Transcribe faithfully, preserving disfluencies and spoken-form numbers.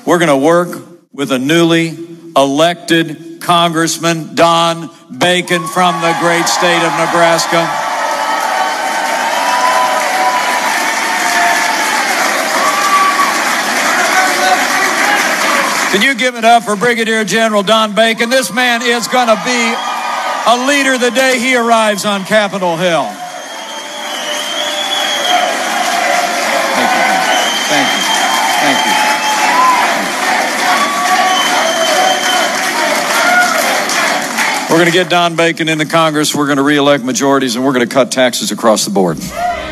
we're going to work with a newly elected Congressman, Don Bacon, from the great state of Nebraska. Can you give it up for Brigadier General Don Bacon? This man is going to be a leader the day he arrives on Capitol Hill. Thank you. Thank you. Thank you. We're going to get Don Bacon into Congress. We're going to re-elect majorities, and we're going to cut taxes across the board.